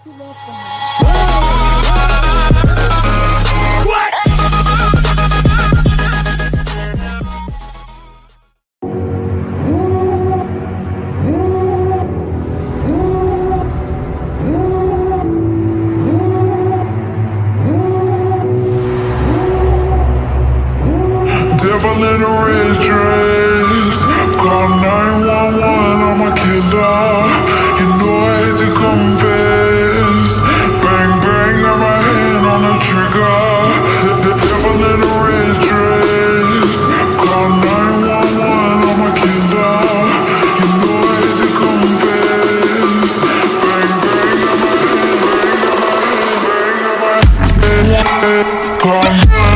Devil in a red dress, call 911, I'm a killer. You know I hate to confess. Bang bang, got my hand on the trigger. The devil in a red dress, call 911, I'm a killer. You know I hate to confess. Bang bang, got my hand, call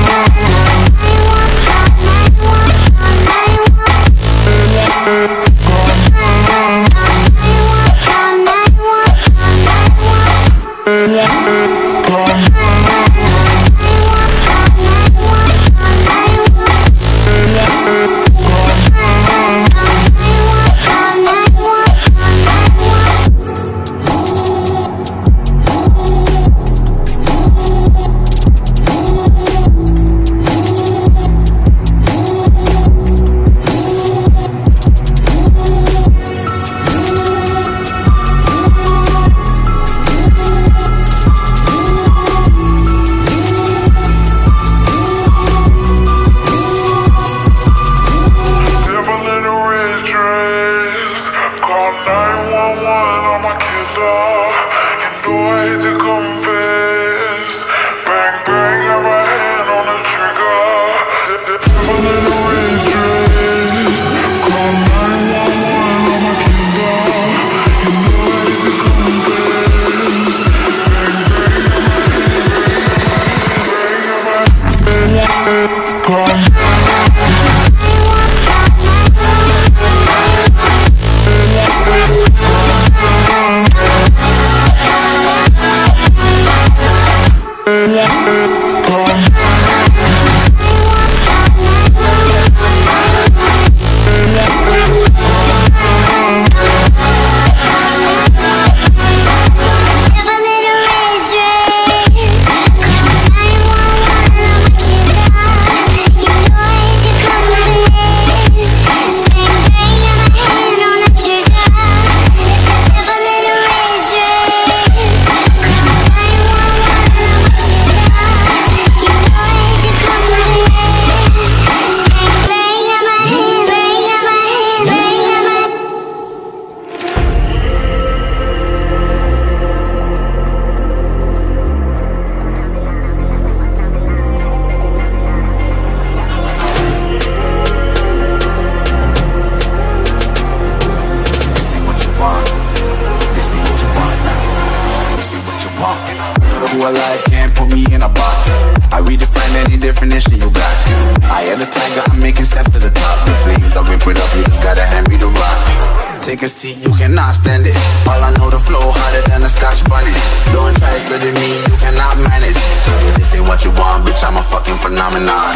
Take a seat, you cannot stand it. All I know, the flow harder than a Scotch bunny. Don't try studying me, you cannot manage. This ain't what you want, bitch, I'm a fucking phenomenon.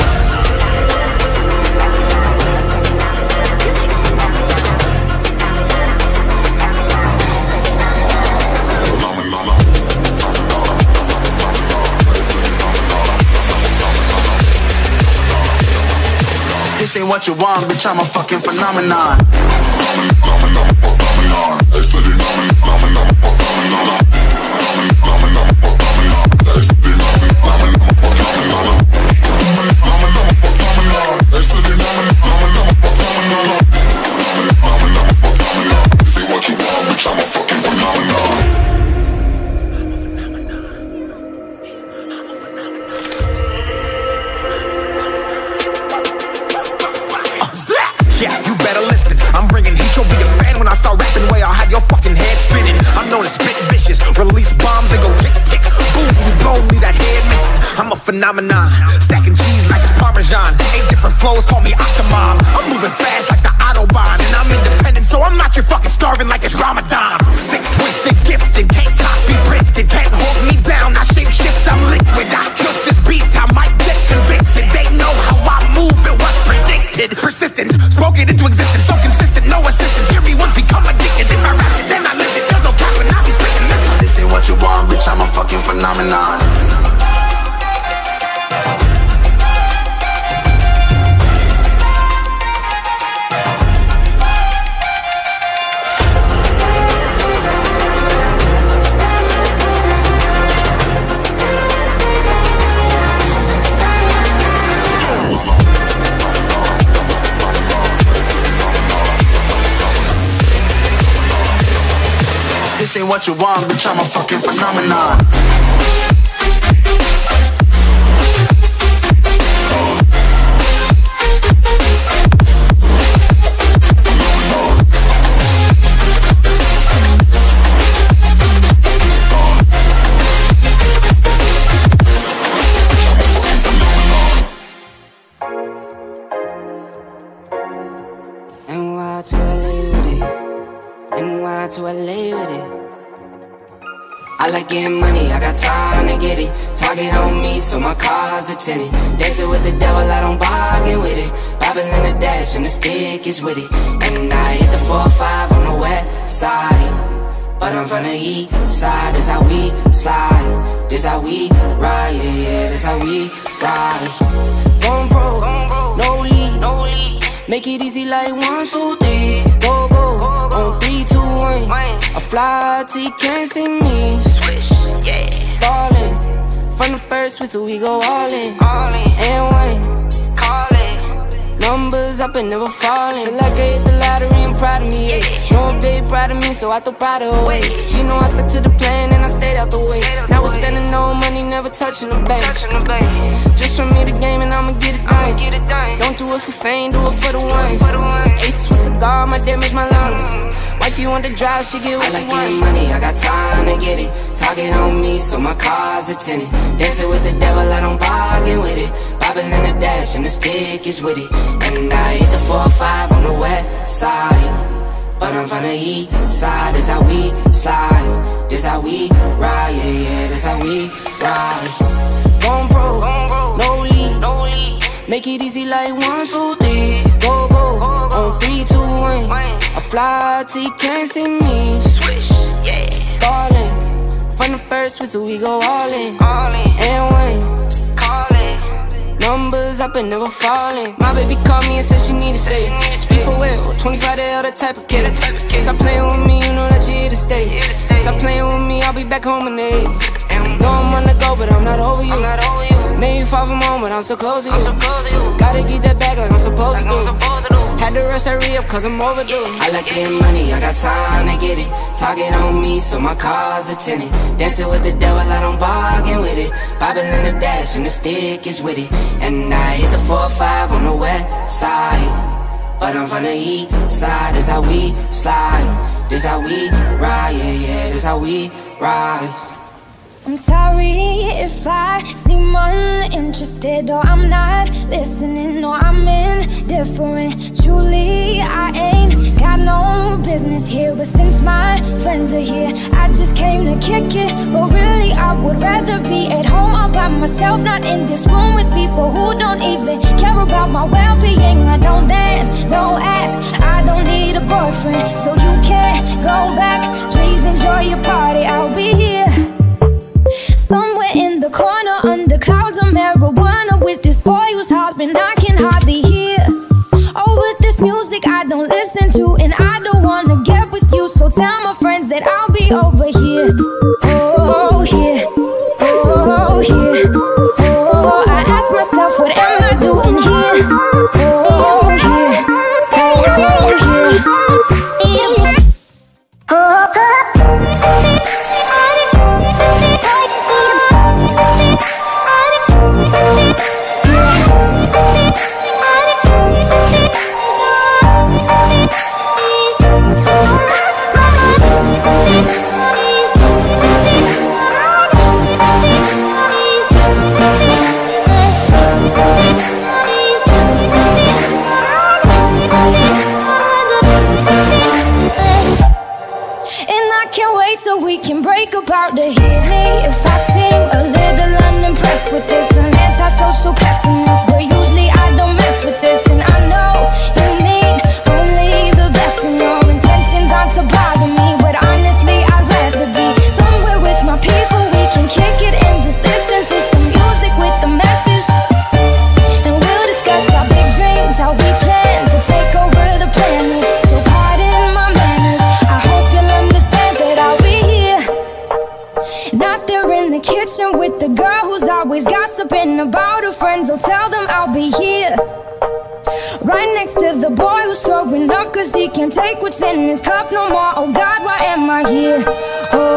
This ain't what you want, bitch, I'm a fucking phenomenon. Phenomenon, stacking cheese like it's Parmesan. 8 different flows, call me Octomom. I'm moving fast like the Autobahn, and I'm independent, so I'm not your fucking starving like it's Ramadan. Sick, twisted, gifted, can't copy, printed, can't hold me down. I shape shift, I'm liquid. I killed this beat, I might get convicted. They know how I move, it was predicted. Persistent, spoke it into existence, so consistent, no assistance. Hear me once, become addicted. If I rap it, then I live it. There's no cap when I be spitting this. This ain't what you want, phenomenon. This ain't what you want, bitch, I'm a fucking phenomenon. NY to LA with it. NY to LA with it. I like getting money, I got time to get it. Target on me, so my car's a tenant. Dancing with the devil, I don't bargain with it. Bobbing in the dash, and the stick is with it. And I hit the 4-5 on the west side, but I'm from the east side. This how we slide, this how we ride, yeah, yeah, this how we ride. Going pro, no lead, no lead. Make it easy like 1, 2, 3. Go, go, on 3, 2, 1. I fly till you can't see me. Swish, yeah. Ballin', from the first whistle we go all in. And one, call it. Numbers up and never falling. Feel like I hit the lottery and proud of me, yeah. No babe proud of me, so I throw pride away. She know I stuck to the plan and I stayed out the way. Now we're spending no money, never touching the bank. Just from me the game and I'ma get it done. Don't do it for fame, do it for the ones. Ace with cigar, my damage my lungs. Wife, you want to drive, she get what she want. I like getting money, I got time to get it. Target on me, so my car's a tenant. Dancing with the devil, I don't bargain with it. Bobbing in the dash, and the stick is with it. And I hit the 4-5 on the west side, but I'm from the east side. This how we slide, this how we ride, yeah, yeah, this how we ride. Going pro, no lead, no lead. Make it easy like 1, 2, 3. Go, go, on 3, 2, 1. I fly till you can't see me. Swish, yeah. Ballin', from the first whistle we go all in. And one, call it. Numbers up and never falling. My baby called me and said she need to stay. Beef for will, 25 the other type of kid. Stop playing with me, you know that you here to stay. Stop playing with me, I'll be back home in 8. Know I'm on the go, but I'm not over you. Made you far from home, but I'm so close to you. Gotta get that back like I'm supposed to do. Had to rush that re-up cause I'm overdue. I like getting money, I got time to get it. Target on me, so my car's a tenant. Dancing with the devil, I don't bargain with it. Bobbing in the dash, and the stick is with it. And I hit the 4-5 on the west side, but I'm from the east side. This how we slide, this how we ride, yeah, yeah, this how we ride. I'm sorry if I seem uninterested, or I'm not listening, or I'm indifferent. Truly, I ain't got no business here, but since my friends are here, I just came to kick it. But really, I would rather be at home all by myself, not in this room with people who don't even care about my well-being. I don't dance, don't ask, I don't need a boyfriend, so you can't go back. Please enjoy your party, I'll be here somewhere in the corner, under clouds of marijuana, with this boy who's hollering I can hardly hear. Over this music I don't listen to, and I don't wanna get with you, so tell my friends that I'll be over here. Oh, here, oh, here, oh, I ask myself, what am I doing here? Oh, here, oh, here, oh, we can break apart to hear me if I seem a little unimpressed with this. An antisocial pessimist, but usually I don't mess with this. And I know you mean only the best, and your intentions aren't to bother me, but honestly I'd rather be somewhere with my people. We can kick it messing with the girl who's always gossiping about her friends. Oh, tell them I'll be here, right next to the boy who's throwing up 'cause he can't take what's in his cup no more. Oh God, why am I here? Oh,